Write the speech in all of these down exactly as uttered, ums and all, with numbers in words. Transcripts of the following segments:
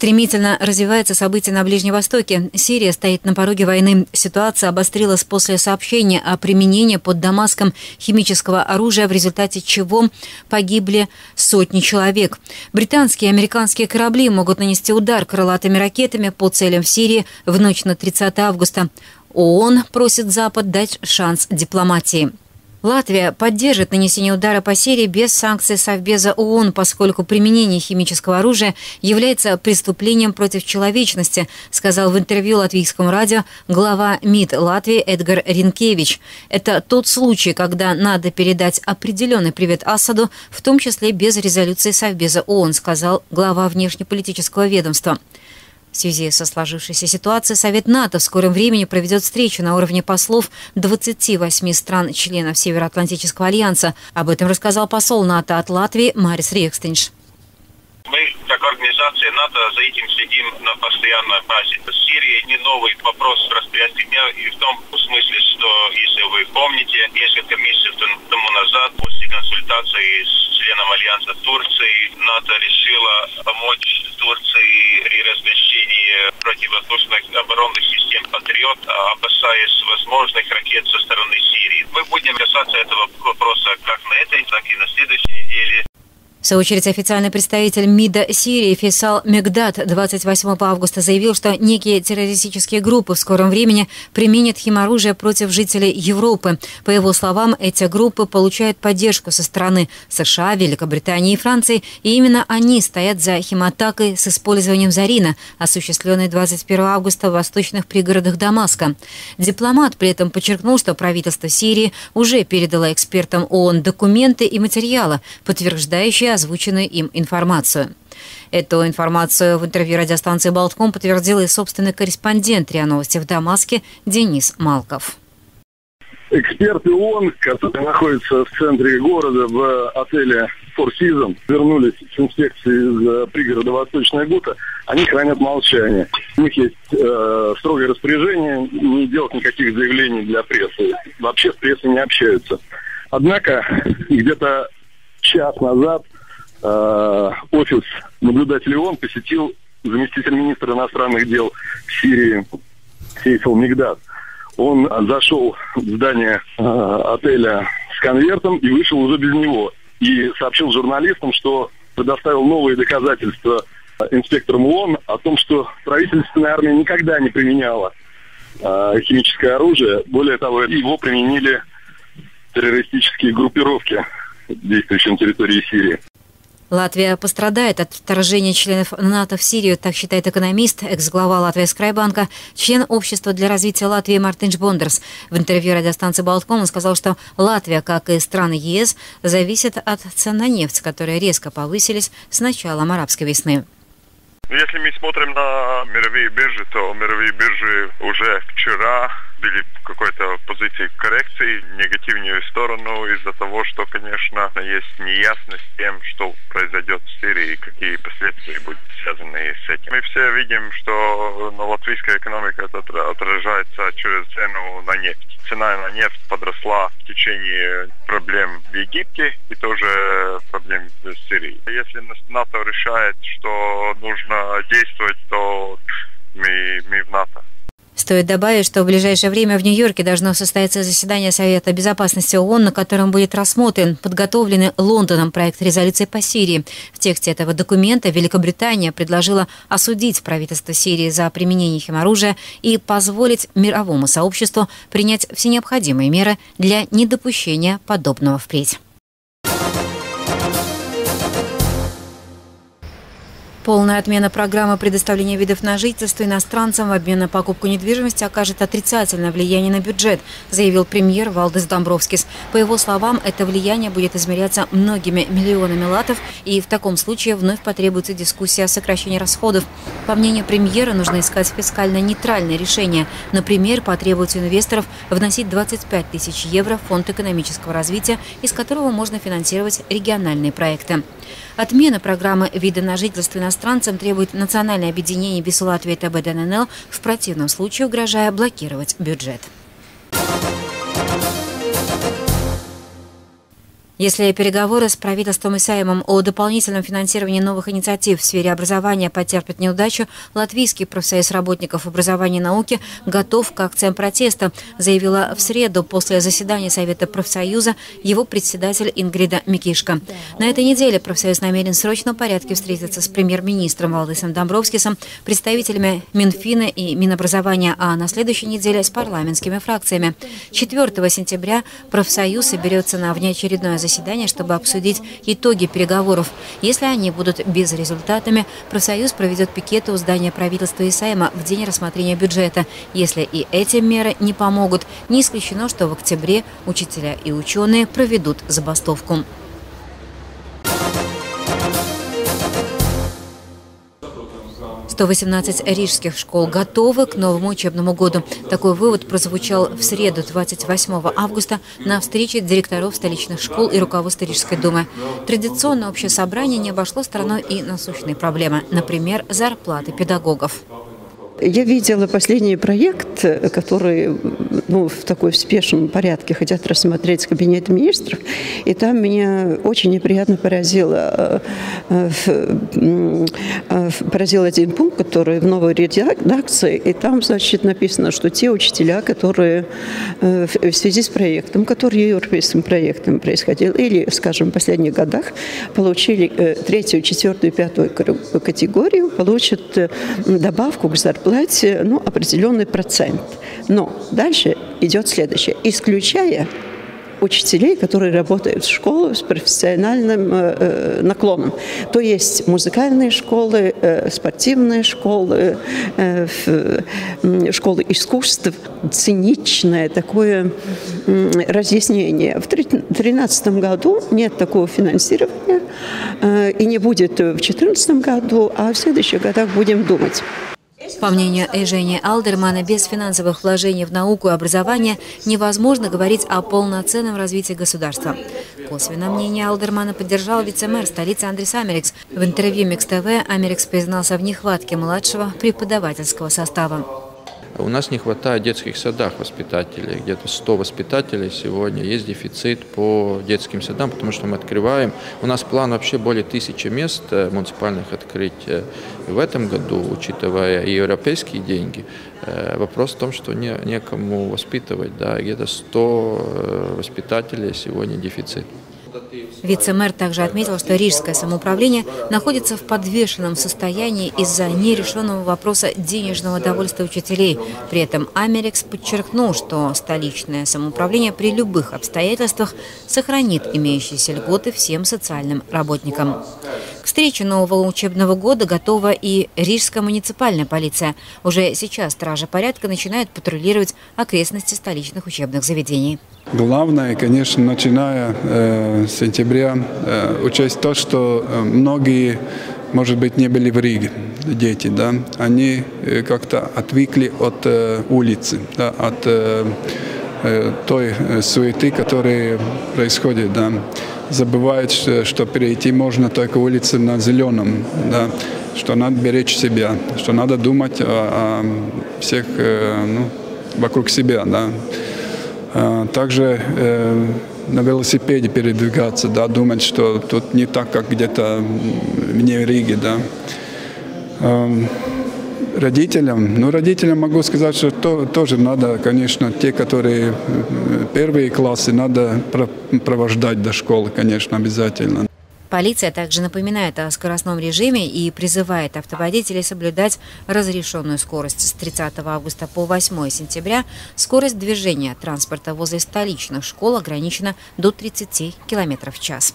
Стремительно развивается событие на Ближнем Востоке. Сирия стоит на пороге войны. Ситуация обострилась после сообщения о применении под Дамаском химического оружия, в результате чего погибли сотни человек. Британские и американские корабли могут нанести удар крылатыми ракетами по целям в Сирии в ночь на тридцатое августа. ООН просит Запад дать шанс дипломатии. Латвия поддержит нанесение удара по Сирии без санкций Совбеза ООН, поскольку применение химического оружия является преступлением против человечности, сказал в интервью латвийскому радио глава МИД Латвии Эдгар Ринкевич. Это тот случай, когда надо передать определенный привет Асаду, в том числе без резолюции Совбеза ООН, сказал глава внешнеполитического ведомства. В связи со сложившейся ситуацией Совет НАТО в скором времени проведет встречу на уровне послов двадцати восьми стран-членов Североатлантического альянса. Об этом рассказал посол НАТО от Латвии Марис Рекстинш. Мы, как организация НАТО, за этим следим на постоянной базе. Сирия не новый вопрос в распорядке дня, и в том смысле, что, если вы помните, несколько месяцев тому назад, после консультации с членом Альянса Турции, НАТО решила помочь Турции при размещении противовоздушных оборонных систем «Патриот», опасаясь возможных ракет со стороны Сирии. Мы будем касаться этого вопроса как на этой, так и на следующей неделе. В свою очередь, официальный представитель МИДа Сирии Фейсал Мегдад двадцать восьмого августа заявил, что некие террористические группы в скором времени применят химоружие против жителей Европы. По его словам, эти группы получают поддержку со стороны США, Великобритании и Франции, и именно они стоят за химатакой с использованием зарина, осуществленной двадцать первого августа в восточных пригородах Дамаска. Дипломат при этом подчеркнул, что правительство Сирии уже передало экспертам ООН документы и материалы, подтверждающие озвученную им информацию. Эту информацию в интервью радиостанции «Болтком» подтвердил и собственный корреспондент РИА Новости в Дамаске Денис Малков. Эксперты ООН, которые находятся в центре города в отеле Four Seasons, вернулись с инспекции из пригорода Восточная Гута, они хранят молчание. У них есть э, строгое распоряжение не делать никаких заявлений для прессы. Вообще с прессой не общаются. Однако где-то час назад э, офис наблюдателя ООН посетил заместитель министра иностранных дел Сирии Фейсал Мегдад. Он зашел в здание э, отеля с конвертом и вышел уже без него. И сообщил журналистам, что предоставил новые доказательства инспекторам ООН о том, что правительственная армия никогда не применяла э, химическое оружие. Более того, его применили террористические группировки, действующие на территории Сирии. Латвия пострадает от вторжения членов НАТО в Сирию, так считает экономист, экс-глава Латвии Скрайбанка, член общества для развития Латвии Мартинш Бондерс. В интервью радиостанции «Болтком» он сказал, что Латвия, как и страны ЕС, зависит от цен на нефть, которые резко повысились с началом арабской весны. Если мы смотрим на мировые биржи, то мировые биржи уже вчера были в какой-то позиции коррекции в негативную сторону из-за того, что, конечно, есть неясность с тем, что произойдет в Сирии и какие последствия будут связаны с этим. Мы все видим, что на латвийской экономике это отражается через цену на нефть. Цена на нефть подросла в течение проблем в Египте и тоже проблем в Сирии. Если НАТО решает, что нужно действовать, то мы, мы в НАТО. Стоит добавить, что в ближайшее время в Нью-Йорке должно состояться заседание Совета безопасности ООН, на котором будет рассмотрен подготовленный Лондоном проект резолюции по Сирии. В тексте этого документа Великобритания предложила осудить правительство Сирии за применение химоружия и позволить мировому сообществу принять все необходимые меры для недопущения подобного впредь. Полная отмена программы предоставления видов на жительство иностранцам в обмен на покупку недвижимости окажет отрицательное влияние на бюджет, заявил премьер Валдис Домбровскис. По его словам, это влияние будет измеряться многими миллионами латов, и в таком случае вновь потребуется дискуссия о сокращении расходов. По мнению премьера, нужно искать фискально нейтральное решение. Например, потребовать у инвесторов вносить двадцать пять тысяч евро в фонд экономического развития, из которого можно финансировать региональные проекты. Отмена программы вида на жительство иностранцам требует национальное объединение БИС Латвии Т Б Д Н Н Л, в противном случае угрожая блокировать бюджет. Если переговоры с правительством и Сеймом о дополнительном финансировании новых инициатив в сфере образования потерпят неудачу, Латвийский профсоюз работников образования и науки готов к акциям протеста, заявила в среду после заседания Совета профсоюза его председатель Ингрида Микишка. На этой неделе профсоюз намерен в срочном порядке встретиться с премьер-министром Валдисом Домбровскисом, представителями Минфина и Минобразования, а на следующей неделе с парламентскими фракциями. четвёртого сентября профсоюз соберется на внеочередное заседание, чтобы обсудить итоги переговоров. Если они будут безрезультатными, профсоюз проведет пикеты у здания правительства и Сейма в день рассмотрения бюджета. Если и эти меры не помогут, не исключено, что в октябре учителя и ученые проведут забастовку. сто восемнадцать рижских школ готовы к новому учебному году. Такой вывод прозвучал в среду, двадцать восьмого августа, на встрече директоров столичных школ и руководства Рижской думы. Традиционно общее собрание не обошло стороной и насущные проблемы, например, зарплаты педагогов. Я видела последний проект, который ну, в такой спешном порядке хотят рассмотреть с Кабинета министров, и там меня очень неприятно поразило, поразил один пункт, который в новой редакции, и там, значит, написано, что те учителя, которые в связи с проектом, который европейским проектом происходил, или, скажем, в последних годах, получили третью, четвертую, пятую категорию, получат добавку к зарплате, ну, определенный процент. Но дальше идет следующее. Исключая учителей, которые работают в школах с профессиональным э, наклоном. То есть музыкальные школы, э, спортивные школы, э, э, школы искусств. Циничное такое э, разъяснение. В две тысячи тринадцатом году нет такого финансирования э, и не будет в две тысячи четырнадцатом году, а в следующих годах будем думать. По мнению Эжени Алдермана, без финансовых вложений в науку и образование невозможно говорить о полноценном развитии государства. Косвенно мнение Алдермана поддержал вице-мэр столицы Андрис Америкс. В интервью Микс ТВ Америкс признался в нехватке младшего преподавательского состава. У нас не хватает в детских садах воспитателей, где-то сто воспитателей сегодня, есть дефицит по детским садам, потому что мы открываем, у нас план вообще более тысячи мест муниципальных открыть в этом году, учитывая и европейские деньги. Вопрос в том, что не, некому воспитывать, да, где-то сто воспитателей сегодня дефицит. Вице-мэр также отметил, что рижское самоуправление находится в подвешенном состоянии из-за нерешенного вопроса денежного довольствия учителей. При этом Америкс подчеркнул, что столичное самоуправление при любых обстоятельствах сохранит имеющиеся льготы всем социальным работникам. К встрече нового учебного года готова и рижская муниципальная полиция. Уже сейчас стражи порядка начинают патрулировать окрестности столичных учебных заведений. Главное, конечно, начиная э, с сентября, э, учесть то, что многие, может быть, не были в Риге, дети, да, они э, как-то отвыкли от э, улицы, да, от э, э, той суеты, которая происходит, да. Забывают, что, что перейти можно только улицы на зеленом, да, что надо беречь себя, что надо думать о, о всех э, ну, вокруг себя, да. Также э, на велосипеде передвигаться, да, думать, что тут не так, как где-то вне Риги, да. Э, родителям, ну, родителям могу сказать, что то, тоже надо, конечно, те, которые первые классы, надо провождать до школы, конечно, обязательно. Полиция также напоминает о скоростном режиме и призывает автоводителей соблюдать разрешенную скорость. С тридцатого августа по восьмое сентября скорость движения транспорта возле столичных школ ограничена до тридцати километров в час.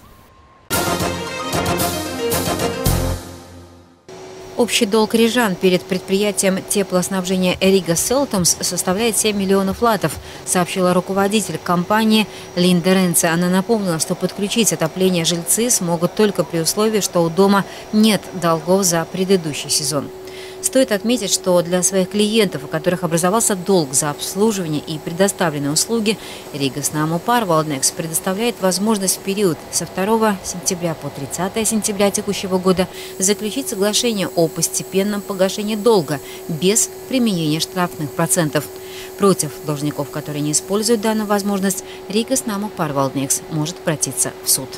Общий долг рижан перед предприятием теплоснабжения Рига Селтумс составляет семь миллионов латов, сообщила руководитель компании Линда Ренце. Она напомнила, что подключить отопление жильцы смогут только при условии, что у дома нет долгов за предыдущий сезон. Стоит отметить, что для своих клиентов, у которых образовался долг за обслуживание и предоставленные услуги, Риgas Namu Pārvaldnieks предоставляет возможность в период со второго сентября по тридцатое сентября текущего года заключить соглашение о постепенном погашении долга без применения штрафных процентов. Против должников, которые не используют данную возможность, Рīgas Namu pārvaldnieks может обратиться в суд.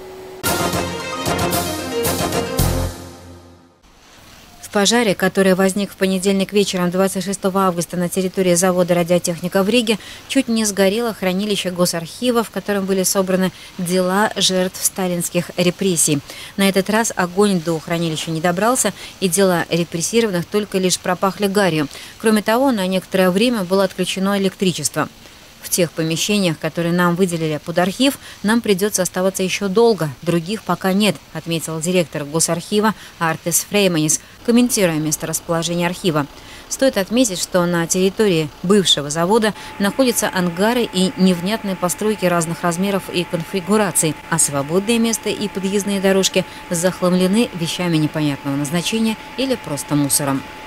В пожаре, который возник в понедельник вечером двадцать шестого августа на территории завода «Радиотехника» в Риге, чуть не сгорело хранилище Госархива, в котором были собраны дела жертв сталинских репрессий. На этот раз огонь до хранилища не добрался, и дела репрессированных только лишь пропахли гарью. Кроме того, на некоторое время было отключено электричество. В тех помещениях, которые нам выделили под архив, нам придется оставаться еще долго, других пока нет, отметил директор Госархива Артис Фрейманис, комментируя месторасположение архива. Стоит отметить, что на территории бывшего завода находятся ангары и невнятные постройки разных размеров и конфигураций, а свободные места и подъездные дорожки захламлены вещами непонятного назначения или просто мусором.